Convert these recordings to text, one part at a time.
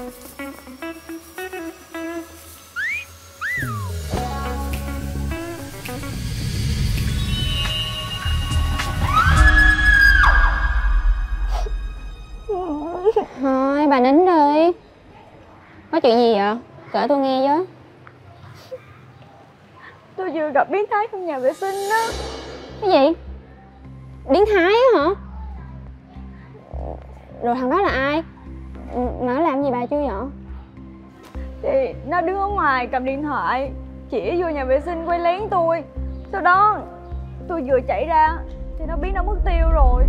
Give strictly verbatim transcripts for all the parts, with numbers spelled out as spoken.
Thôi bà nín đi. Có chuyện gì vậy? Kể tôi nghe với. Tôi vừa gặp biến thái trong nhà vệ sinh đó. Cái gì? Biến thái á hả? Rồi thằng đó là ai? Mà nó làm gì bà chưa vậy? Thì nó đứng ở ngoài cầm điện thoại chỉ vô nhà vệ sinh quay lén tôi. Sau đó tôi vừa chạy ra thì nó biến nó mất tiêu rồi.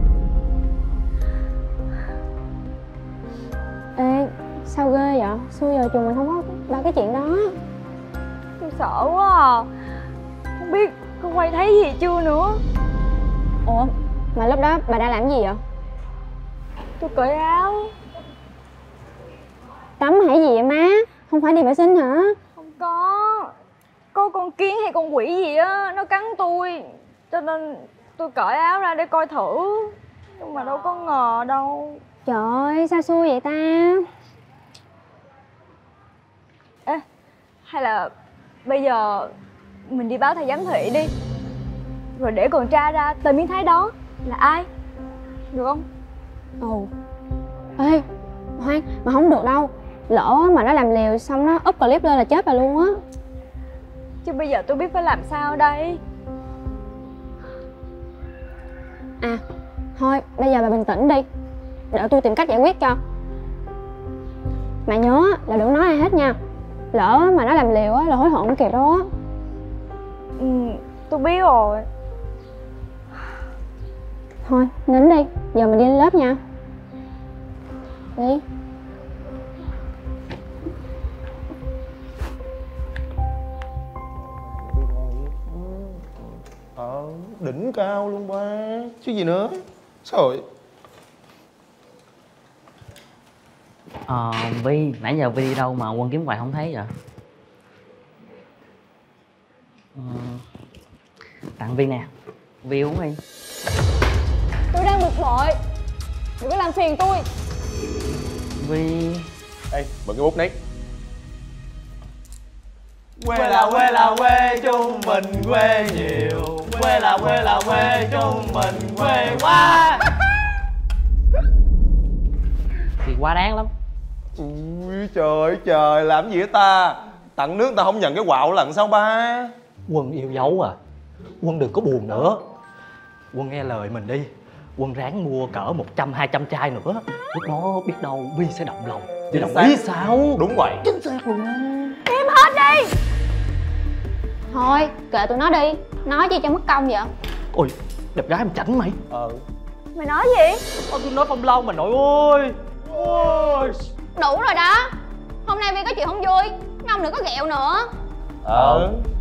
Ê, sao ghê vậy? Xưa giờ trường mình không có ba cái chuyện đó. Tôi sợ quá à. Không biết có quay thấy gì chưa nữa. Ủa, mà lúc đó bà đang làm gì vậy? Tôi cởi áo. Tắm hay gì vậy má? Không phải đi vệ sinh hả? Không có. Có con kiến hay con quỷ gì á, nó cắn tôi. Cho nên tôi cởi áo ra để coi thử. Nhưng mà đâu có ngờ đâu. Trời ơi, sao xui vậy ta? Ê, hay là bây giờ mình đi báo thầy giám thị đi. Rồi để còn tra ra tên biến thái đó là ai. Được không? Ồ. Ê, khoan, mà không được đâu. Lỡ mà nó làm liều xong nó up clip lên là chết bà luôn á. Chứ bây giờ tôi biết phải làm sao đây. À, thôi bây giờ bà bình tĩnh đi. Để tôi tìm cách giải quyết cho. Mà nhớ là đừng nói ai hết nha. Lỡ mà nó làm liều á là hối hận không kịp đâu á. Ừ, tôi biết rồi. Thôi, nín đi. Giờ mình đi lên lớp nha. Đi. Ờ, đỉnh cao luôn ba. Chứ gì nữa. Sao rồi? Ờ, Vi, nãy giờ Vi đi đâu mà Quân kiếm hoài không thấy vậy? Ờ, tặng Vi nè. Vi uống đi. Tôi đang bực bội. Đừng có làm phiền tôi. Vi... Ê, bật cái bút đấy. Quê là quê là quê chung mình quê nhiều. Quê là quê là quê chung mình quê quá. Thì quá đáng lắm. Ui trời ơi trời, làm gì vậy ta? Tặng nước ta không nhận cái quạo lần sao ba? Quân yêu dấu à. Quân đừng có buồn nữa. Quân nghe lời mình đi. Quân ráng mua cỡ một trăm hai trăm chai nữa. Lúc đó biết đâu Vi sẽ động lòng. Thì đồng ý sao? Đúng vậy. Chính xác luôn á. Im hết đi. Thôi, kệ tụi nó đi. Nói chi cho mất công vậy? Ôi, đẹp gái mà chảnh mày. Ờ. Mày nói gì? Ôi, tôi nói Phong Long mà nội ơi. Ôi. Đủ rồi đó. Hôm nay Vi có chuyện không vui. Mấy ông đừng có ghẹo nữa. Ờ.